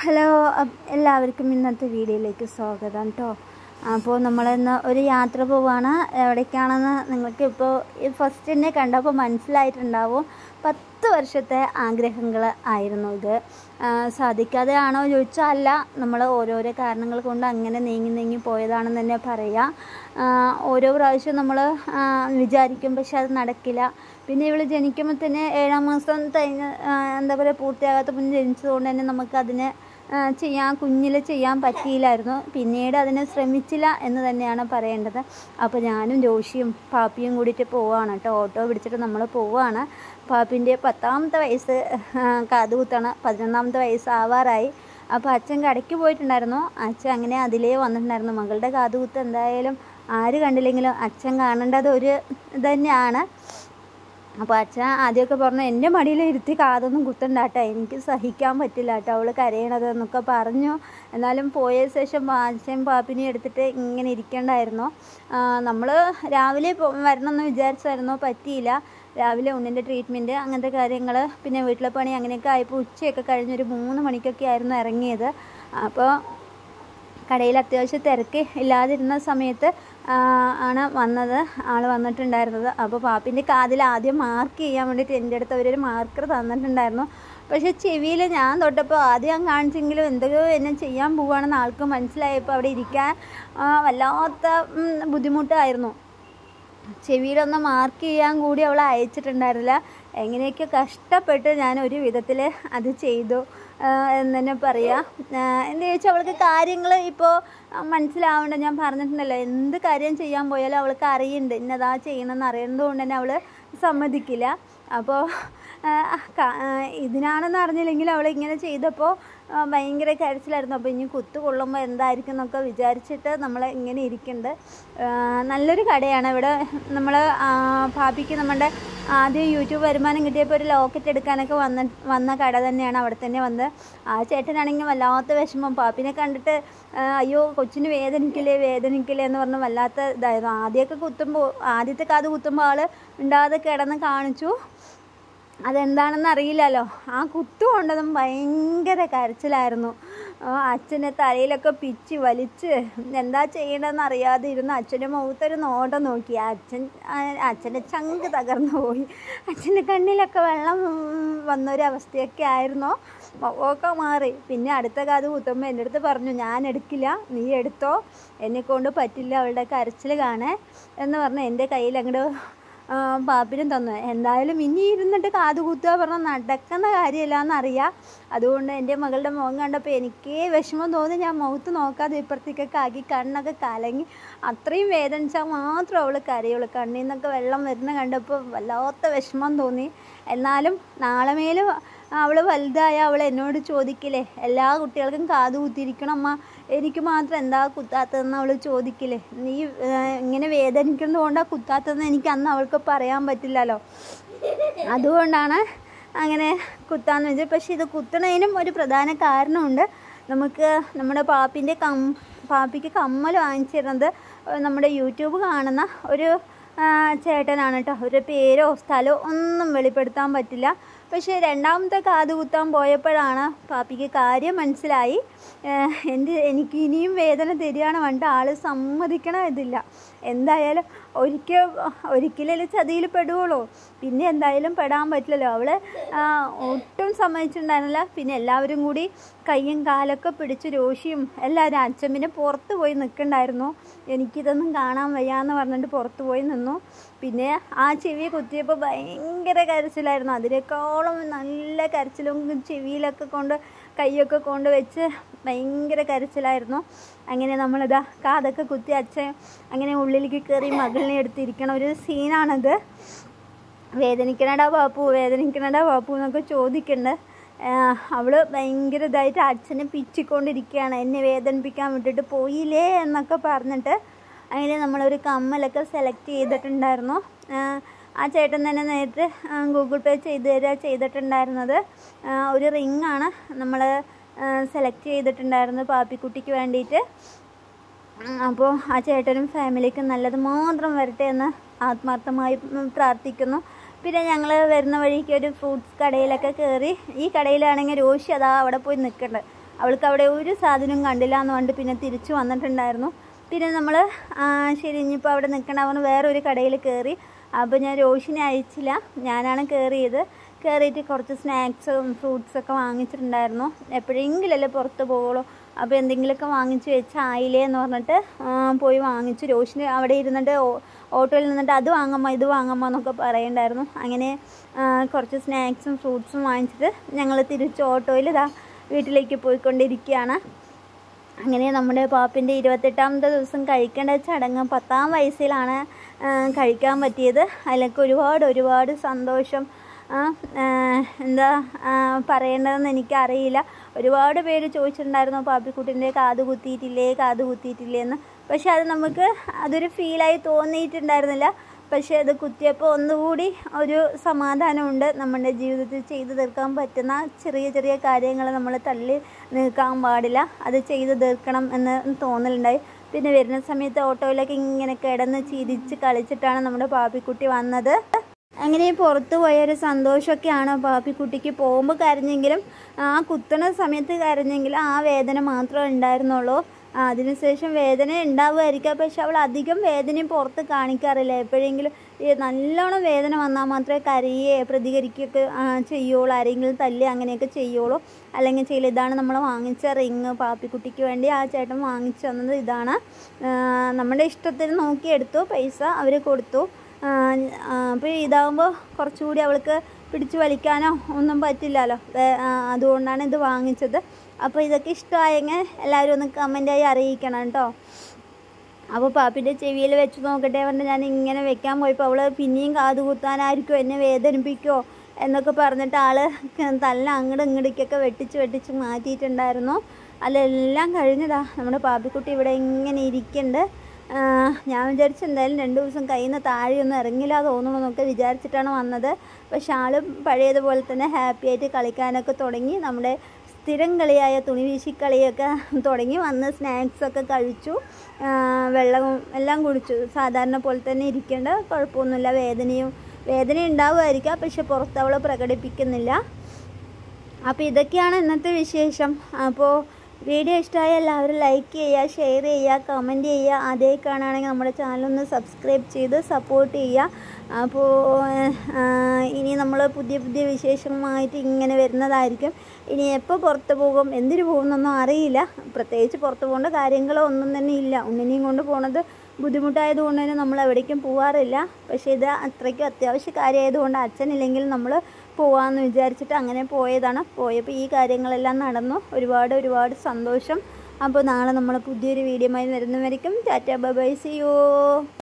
Hello, എല്ലാവർക്കും ഇന്നത്തെ വീഡിയോയിലേക്ക് സ്വാഗതം കേട്ടോ. അപ്പോൾ നമ്മളിന്ന് ഒരു യാത്ര പോവുകയാണ്. എവിടേക്കാണെന്ന് നിങ്ങൾക്ക് ഇപ്പോൾ ഫസ്റ്റ് തന്നെ കണ്ടപ്പോൾ മനസ്സിലായിട്ടുണ്ടാവും. 10 വർഷത്തെ ആഗ്രഹങ്ങൾ ആയിരുന്നു ഇത്. സാധിക്കാതെ ആണോ ചോദിച്ചാൽ അല്ല, നമ്മൾ ഓരോരോ കാരണങ്ങൾ കൊണ്ട് അങ്ങനെ നീങ്ങി പോയതാണെന്ന് തന്നെ പറയാം. ഓരോ പ്രാവശ്യം നമ്മൾ വിചാരിക്കും, പക്ഷെ അത് നടക്കില്ല. പിന്നെ ഇവൾ ജനിക്കുമ്പോൾ തന്നെ 7-ാം മാസം എന്താ പറയുക പൂർത്തിയാകാത്ത മുന്നേ ജനിച്ചതുകൊണ്ട് തന്നെ നമുക്കതിന് കുഞ്ഞിൽ ചെയ്യാൻ പറ്റിയില്ലായിരുന്നു. പിന്നീട് അതിന് ശ്രമിച്ചില്ല എന്ന് തന്നെയാണ് പറയേണ്ടത്. അപ്പോൾ ഞാനും ജോഷിയും പാപ്പിയും കൂടിയിട്ട് പോവുകയാണ് കേട്ടോ. ഓട്ടോ പിടിച്ചിട്ട് നമ്മൾ പോവുകയാണ്. പാപ്പിൻ്റെ 10ാമത്തെ വയസ്സ് കാതുകുത്താണ്. 11ാമത്തെ വയസ്സ് ആവാറായി. അപ്പോൾ അച്ഛൻ കടയ്ക്ക് പോയിട്ടുണ്ടായിരുന്നു. അച്ഛൻ അങ്ങനെ അതിലേ വന്നിട്ടുണ്ടായിരുന്നു. മകളുടെ കാതുകുത്ത് എന്തായാലും ആര് കണ്ടില്ലെങ്കിലും അച്ഛൻ കാണേണ്ടത് ഒരു തന്നെയാണ്. അപ്പോൾ അച്ഛൻ ആദ്യമൊക്കെ പറഞ്ഞു, എൻ്റെ മടിയിൽ ഇരുത്തി കാതൊന്നും കുത്തണ്ടാട്ടോ, എനിക്ക് സഹിക്കാൻ പറ്റില്ല കേട്ടോ അവൾ കരയണതെന്നൊക്കെ പറഞ്ഞു. എന്നാലും പോയ ശേഷം അച്ഛൻ പാപ്പിനെ എടുത്തിട്ട് ഇങ്ങനെ ഇരിക്കേണ്ടായിരുന്നു. നമ്മൾ രാവിലെ വരണമെന്ന് വിചാരിച്ചായിരുന്നു, പറ്റിയില്ല. രാവിലെ ഉണ്ണിൻ്റെ ട്രീറ്റ്മെൻറ്റ് അങ്ങനത്തെ കാര്യങ്ങൾ, പിന്നെ വീട്ടിലെ പണി അങ്ങനെയൊക്കെ ആയപ്പോൾ ഉച്ചയൊക്കെ കഴിഞ്ഞൊരു 3 മണിക്കൊക്കെ ആയിരുന്നു ഇറങ്ങിയത്. അപ്പോൾ കടയിൽ അത്യാവശ്യം തിരക്ക് ഇല്ലാതിരുന്ന സമയത്ത് ആണ് ആൾ വന്നിട്ടുണ്ടായിരുന്നത്. അപ്പോൾ പാപ്പിൻ്റെ കാതിൽ ആദ്യം മാർക്ക് ചെയ്യാൻ വേണ്ടിയിട്ട് എൻ്റെ അടുത്ത് അവരൊരു മാർക്കർ തന്നിട്ടുണ്ടായിരുന്നു. പക്ഷേ ചെവിയിൽ ഞാൻ തൊട്ടപ്പോൾ ആദ്യം കാണിച്ചെങ്കിലും എന്തൊക്കെയോ എന്നെ ചെയ്യാൻ പോവുകയാണെന്ന് ആൾക്ക് മനസ്സിലായപ്പോൾ അവിടെ ഇരിക്കാൻ വല്ലാത്ത ബുദ്ധിമുട്ടായിരുന്നു. ചെവിയിലൊന്ന് മാർക്ക് ചെയ്യാൻ കൂടി അവൾ അയച്ചിട്ടുണ്ടായിരുന്നില്ല. എങ്ങനെയൊക്കെ കഷ്ടപ്പെട്ട് ഞാൻ ഒരു വിധത്തിൽ അത് ചെയ്തു എന്ന് തന്നെ പറയാം. എന്താ ചോദിച്ചാൽ അവൾക്ക് കാര്യങ്ങൾ ഇപ്പോൾ മനസ്സിലാവേണ്ട. ഞാൻ പറഞ്ഞിട്ടുണ്ടല്ലോ, എന്ത് കാര്യം ചെയ്യാൻ പോയാലും അവൾക്ക് അറിയുന്നുണ്ട്, ഇന്നതാ ചെയ്യണമെന്ന് അറിയുന്നത് കൊണ്ട് തന്നെ അവൾ സമ്മതിക്കില്ല. അപ്പോൾ ഇതിനാണെന്ന് അറിഞ്ഞില്ലെങ്കിൽ അവൾ ഇങ്ങനെ ചെയ്തപ്പോൾ ഭയങ്കര കരച്ചിലായിരുന്നു. അപ്പോൾ ഇനി കുത്തു കൊള്ളുമ്പോൾ എന്തായിരിക്കും എന്നൊക്കെ വിചാരിച്ചിട്ട് നമ്മൾ ഇങ്ങനെ ഇരിക്കുന്നുണ്ട്. നല്ലൊരു കടയാണ് ഇവിടെ. നമ്മൾ പാപ്പിക്ക് നമ്മുടെ ആദ്യം യൂട്യൂബ് വരുമാനം കിട്ടിയപ്പോൾ ഒരു ലോക്കറ്റ് എടുക്കാനൊക്കെ വന്ന കട തന്നെയാണ്. അവിടെ തന്നെ വന്ന് ആ ചേട്ടനാണെങ്കിൽ വല്ലാത്ത വിഷമം. പാപ്പിനെ കണ്ടിട്ട് അയ്യോ കൊച്ചിന് വേദനിക്കില്ലേ എന്ന് പറഞ്ഞ് വല്ലാത്ത ഇതായിരുന്നു. ആദ്യത്തെ കാത് കുത്തുമ്പോൾ ആൾ ഉണ്ടാതെ കിടന്ന് കാണിച്ചു. അതെന്താണെന്ന് അറിയില്ലല്ലോ. ആ കുത്തു കൊണ്ടതും ഭയങ്കര കരച്ചിലായിരുന്നു. അച്ഛനെ തലയിലൊക്കെ പിച്ചി വലിച്ച് എന്താ ചെയ്യണമെന്ന് അറിയാതെ ഇരുന്ന് അച്ഛൻ്റെ മുഖത്തൊരു നോട്ടം നോക്കി. അച്ഛൻ്റെ ചങ്ക് തകർന്നു പോയി. അച്ഛൻ്റെ കണ്ണിലൊക്കെ വെള്ളം വന്നൊരവസ്ഥയൊക്കെ ആയിരുന്നു. ഒക്കെ മാറി. പിന്നെ അടുത്ത കാത് കുത്തുമ്പോൾ എൻ്റെ അടുത്ത് പറഞ്ഞു, ഞാൻ എടുക്കില്ല, നീ എടുത്തോ, എന്നെക്കൊണ്ട് പറ്റില്ല അവളുടെ കരച്ചിൽ കാണാൻ എന്ന് പറഞ്ഞ് എൻ്റെ കയ്യിൽ അങ്ങോട്ട് പാപ്പിനും തന്നു. എന്തായാലും ഇനി ഇരുന്നിട്ട് കാത് കുത്തുക പറഞ്ഞാൽ നടക്കുന്ന കാര്യമല്ല എന്നറിയാം. അതുകൊണ്ട് എൻ്റെ മകളുടെ മുഖം കണ്ടപ്പോൾ എനിക്കേ വിഷമം തോന്നി. ഞാൻ മുഖത്ത് നോക്കാതെ ഇപ്പുറത്തേക്കൊക്കെ ആക്കി കണ്ണൊക്കെ കലങ്ങി. അത്രയും വേദനിച്ചാൽ മാത്രം അവൾ കരയുള്ളൂ. കണ്ണിൽ നിന്നൊക്കെ വെള്ളം വരുന്ന കണ്ടപ്പോൾ വല്ലാത്ത വിഷമം തോന്നി. എന്നാലും നാളെ മേലും അവൾ വലുതായ അവൾ എന്നോട് ചോദിക്കില്ലേ, എല്ലാ കുട്ടികൾക്കും കാത് കുത്തിയിരിക്കണം അമ്മ, എനിക്ക് മാത്രം എന്താ കുത്താത്തതെന്ന് അവൾ ചോദിക്കില്ലേ. നീ ഇങ്ങനെ വേദനിക്കുന്നത് കൊണ്ടാണ് കുത്താത്തതെന്ന് എനിക്ക് അന്ന് അവൾക്ക് പറയാൻ പറ്റില്ലല്ലോ. അതുകൊണ്ടാണ് അങ്ങനെ കുത്താന്ന് വെച്ചത്. പക്ഷേ ഇത് കുത്തണതിനും ഒരു പ്രധാന കാരണമുണ്ട്. നമുക്ക് നമ്മുടെ പാപ്പിക്ക് കമ്മൽ വാങ്ങിച്ചിരുന്നത് നമ്മുടെ യൂട്യൂബ് കാണുന്ന ഒരു ചേട്ടനാണ് കേട്ടോ. ഒരു പേരോ സ്ഥലമോ ഒന്നും വെളിപ്പെടുത്താൻ പറ്റില്ല. പക്ഷേ 2ാമത്തെ കാത് കുത്താൻ പോയപ്പോഴാണ് പാപ്പിക്ക് കാര്യം മനസ്സിലായി. എനിക്ക് ഇനിയും വേദന തരികയാണ് പറഞ്ഞിട്ട് ആൾ സമ്മതിക്കണ ഇതില്ല. എന്തായാലും ഒരിക്കലും ചതിയിൽ പെടുകയുള്ളൂ. പിന്നെ എന്തായാലും പെടാൻ പറ്റില്ലല്ലോ. അവൾ ഒട്ടും സമ്മതിച്ചിട്ടുണ്ടായിരുന്നില്ല. പിന്നെ എല്ലാവരും കൂടി കയ്യും കാലൊക്കെ പിടിച്ച് രോഷിയും എല്ലാവരും അച്ഛൻ പിന്നെ പുറത്ത് പോയി നിൽക്കണ്ടായിരുന്നു. എനിക്കിതൊന്നും കാണാൻ വയ്യാന്ന് പറഞ്ഞിട്ട് പുറത്ത് പോയി നിന്നു. പിന്നെ ആ ചെവി കുത്തിയപ്പോൾ ഭയങ്കര കരച്ചിലായിരുന്നു. അതിനേക്കാളും നല്ല കരച്ചിലും ചെവിയിലൊക്കെ കൈയൊക്കെ കൊണ്ട് വെച്ച് ഭയങ്കര കരച്ചിലായിരുന്നു. അങ്ങനെ നമ്മളിതാ കാതൊക്കെ കുത്തി അച്ഛൻ അങ്ങനെ ഉള്ളിലേക്ക് കയറി മകളിനെ എടുത്തിരിക്കണ ഒരു സീനാണത്. വേദനിക്കണടാ ബാപ്പു എന്നൊക്കെ ചോദിക്കണ്ട്. അവൾ ഭയങ്കര ഇതായിട്ട് അച്ഛനെ പിച്ചിക്കൊണ്ടിരിക്കുകയാണ്. എന്നെ വേദനിപ്പിക്കാൻ വിട്ടിട്ട് പോയില്ലേ എന്നൊക്കെ പറഞ്ഞിട്ട്. അങ്ങനെ നമ്മളൊരു കമ്മലൊക്കെ സെലക്ട് ചെയ്തിട്ടുണ്ടായിരുന്നു. ആ ചേട്ടൻ തന്നെ നേരിട്ട് ഗൂഗിൾ പേ ചെയ്തിട്ടുണ്ടായിരുന്നത്. ഒരു റിങ്ങാണ് നമ്മൾ സെലക്ട് ചെയ്തിട്ടുണ്ടായിരുന്നത് പാപ്പിക്കുട്ടിക്ക് വേണ്ടിയിട്ട്. അപ്പോൾ ആ ചേട്ടനും ഫാമിലിക്കും നല്ലത് മാത്രം വരട്ടെ എന്ന് ആത്മാർത്ഥമായി പ്രാർത്ഥിക്കുന്നു. പിന്നെ ഞങ്ങൾ വരുന്ന വഴിക്ക് ഒരു ഫ്രൂട്ട്സ് കടയിലൊക്കെ കയറി. ഈ കടയിലാണെങ്കിൽ രോഷി അതാ അവിടെ പോയി നിൽക്കുന്നുണ്ട്. അവൾക്ക് അവിടെ ഒരു സാധനവും കണ്ടില്ല എന്ന് പറഞ്ഞിട്ട് പിന്നെ തിരിച്ചു വന്നിട്ടുണ്ടായിരുന്നു. പിന്നെ നമ്മൾ ശരി ഇനിയിപ്പോൾ അവിടെ നിൽക്കണമെന്ന് വേറൊരു കടയിൽ കയറി. അപ്പോൾ ഞാൻ രോഷിനെ അയച്ചില്ല, ഞാനാണ് കയറിയിട്ട് കുറച്ച് സ്നാക്സും ഫ്രൂട്ട്സൊക്കെ വാങ്ങിച്ചിട്ടുണ്ടായിരുന്നു. എപ്പോഴെങ്കിലല്ലേ പുറത്ത് പോകുള്ളൂ, അപ്പോൾ എന്തെങ്കിലുമൊക്കെ വാങ്ങിച്ച് വെച്ചായില്ലേ എന്ന് പറഞ്ഞിട്ട് പോയി വാങ്ങിച്ചു. രോഷിന് അവിടെ ഇരുന്നിട്ട് ഓട്ടോയിൽ നിന്നിട്ട് അത് വാങ്ങമ്മ ഇത് വാങ്ങമ്മ എന്നൊക്കെ പറയണ്ടായിരുന്നു. അങ്ങനെ കുറച്ച് സ്നാക്സും ഫ്രൂട്ട്സും വാങ്ങിച്ചിട്ട് ഞങ്ങൾ തിരിച്ച് ഓട്ടോയിൽ വീട്ടിലേക്ക് പോയിക്കൊണ്ടിരിക്കുകയാണ്. അങ്ങനെ നമ്മുടെ പാപ്പിൻ്റെ 28ാമത്തെ ദിവസം കഴിക്കേണ്ട ചടങ്ങ് 10ാം വയസ്സിലാണ് കഴിക്കാൻ പറ്റിയത്. അതിലൊക്കെ ഒരുപാട് സന്തോഷം. എന്താ പറയേണ്ടതെന്ന് എനിക്കറിയില്ല. ഒരുപാട് പേര് ചോദിച്ചിട്ടുണ്ടായിരുന്നു പാപ്പിക്കുട്ടിൻ്റെ കാത് കുത്തിയിട്ടില്ലേ എന്ന്. പക്ഷെ അത് നമുക്ക് അതൊരു ഫീലായി തോന്നിയിട്ടുണ്ടായിരുന്നില്ല. പക്ഷേ അത് കുത്തിയപ്പോൾ ഒന്നുകൂടി ഒരു സമാധാനമുണ്ട്. നമ്മുടെ ജീവിതത്തിൽ ചെയ്തു തീർക്കാൻ പറ്റുന്ന ചെറിയ കാര്യങ്ങൾ നമ്മൾ തള്ളി നിൽക്കാൻ പാടില്ല, അത് ചെയ്തു തീർക്കണം എന്ന് തോന്നലുണ്ടായി. പിന്നെ വരുന്ന സമയത്ത് ഓട്ടോയിലൊക്കെ ഇങ്ങനെ കിടന്ന് ചിരിച്ച് കളിച്ചിട്ടാണ് നമ്മുടെ പാപ്പിക്കുട്ടി വന്നത്. അങ്ങനെ പുറത്തു പോയൊരു സന്തോഷമൊക്കെയാണ് പാപ്പിക്കുട്ടിക്ക്. പോകുമ്പോൾ കരഞ്ഞെങ്കിലും ആ കുത്തുന്ന സമയത്ത് കരഞ്ഞെങ്കിലും ആ വേദന മാത്രമേ ഉണ്ടായിരുന്നുള്ളൂ. അതിനുശേഷം വേദന ഉണ്ടാവുമായിരിക്കാം, പക്ഷെ അവൾ അധികം വേദനയും പുറത്ത് കാണിക്കാറില്ല. എപ്പോഴെങ്കിലും നല്ലോണം വേദന വന്നാൽ മാത്രമേ പ്രതികരിക്കുകയൊക്കെ ചെയ്യുള്ളൂ, ആരെങ്കിലും തല്ലി അങ്ങനെയൊക്കെ ചെയ്യുള്ളൂ, അല്ലെങ്കിൽ ചെയ്യില്ല. ഇതാണ് നമ്മൾ വാങ്ങിച്ച റിങ്, പാപ്പിക്കുട്ടിക്ക് വേണ്ടി ആ ചേട്ടൻ വാങ്ങിച്ചു തന്നത് ഇതാണ്. നമ്മുടെ ഇഷ്ടത്തിന് നോക്കിയെടുത്തു, പൈസ അവർ കൊടുത്തു. അപ്പോൾ ഇതാകുമ്പോൾ കുറച്ചുകൂടി അവൾക്ക് പിടിച്ചു വലിക്കാനോ ഒന്നും പറ്റില്ലല്ലോ, അതുകൊണ്ടാണ് ഇത് വാങ്ങിച്ചത്. അപ്പോൾ ഇതൊക്കെ ഇഷ്ടമായെങ്കിൽ എല്ലാവരും ഒന്ന് കമൻറ്റായി അറിയിക്കണം കേട്ടോ. അപ്പോൾ പാപ്പിൻ്റെ ചെവിയിൽ വെച്ച് നോക്കട്ടെ പറഞ്ഞ് ഞാൻ ഇങ്ങനെ വെക്കാൻ പോയപ്പോൾ അവൾ പിന്നെയും കാത് കുത്താനായിരിക്കും, എന്നെ വേദനിപ്പിക്കുമോ എന്നൊക്കെ പറഞ്ഞിട്ട് ആൾ തല്ല അങ്ങോട്ടൊക്കെ വെട്ടിച്ച് മാറ്റിയിട്ടുണ്ടായിരുന്നു. അതെല്ലാം കഴിഞ്ഞതാ നമ്മുടെ പാപ്പിക്കുട്ടി ഇവിടെ ഇങ്ങനെ ഇരിക്കുന്നുണ്ട്. ഞാൻ വിചാരിച്ചു എന്തായാലും 2 ദിവസം കയ്യിൽ നിന്ന് താഴെയൊന്നും ഇറങ്ങില്ല തോന്നണമെന്നൊക്കെ വിചാരിച്ചിട്ടാണ് വന്നത്. പക്ഷെ ആളും പഴയതുപോലെ തന്നെ ഹാപ്പി ആയിട്ട് കളിക്കാനൊക്കെ തുടങ്ങി. നമ്മുടെ സ്ഥിരം കളിയായ തുണി വീശിക്കളിയൊക്കെ തുടങ്ങി. വന്ന് സ്നാക്സൊക്കെ കഴിച്ചു, വെള്ളവും എല്ലാം കുടിച്ചു. സാധാരണ പോലെ തന്നെ ഇരിക്കേണ്ട, കുഴപ്പമൊന്നുമില്ല. വേദന ഉണ്ടാവുമായിരിക്കാം, പക്ഷെ പുറത്ത് അവൾ പ്രകടിപ്പിക്കുന്നില്ല. അപ്പോൾ ഇതൊക്കെയാണ് ഇന്നത്തെ വിശേഷം. അപ്പോൾ വീഡിയോ ഇഷ്ടമായ എല്ലാവരും ലൈക്ക് ചെയ്യുക, ഷെയർ ചെയ്യുക, കമൻറ്റ് ചെയ്യുക. ആദ്യമായി കാണുകയാണെങ്കിൽ നമ്മുടെ ചാനലൊന്ന് സബ്സ്ക്രൈബ് ചെയ്ത് സപ്പോർട്ട് ചെയ്യുക. അപ്പോൾ ഇനി നമ്മൾ പുതിയ വിശേഷമായിട്ട് ഇങ്ങനെ വരുന്നതായിരിക്കും. ഇനി എപ്പോൾ പുറത്ത് പോകും, എന്തിനു പോകുമെന്നൊന്നും അറിയില്ല. പ്രത്യേകിച്ച് പുറത്ത് പോകേണ്ട കാര്യങ്ങളോ ഒന്നും തന്നെ ഇല്ല. ഉണ്ണിനെയും കൊണ്ട് പോകുന്നത് ബുദ്ധിമുട്ടായതുകൊണ്ട് തന്നെ നമ്മൾ എവിടേക്കും പോകാറില്ല. പക്ഷേ ഇത് അത്രയ്ക്കും അത്യാവശ്യ കാര്യമായതുകൊണ്ട് അച്ഛനില്ലെങ്കിൽ നമ്മൾ പോകാമെന്ന് വിചാരിച്ചിട്ട് അങ്ങനെ പോയതാണ്. പോയപ്പോൾ ഈ കാര്യങ്ങളെല്ലാം നടന്നു. ഒരുപാട് സന്തോഷം. അപ്പോൾ നാളെ നമ്മൾ പുതിയൊരു വീഡിയോയുമായി വരുന്നവരേക്കും tata bye bye, see U.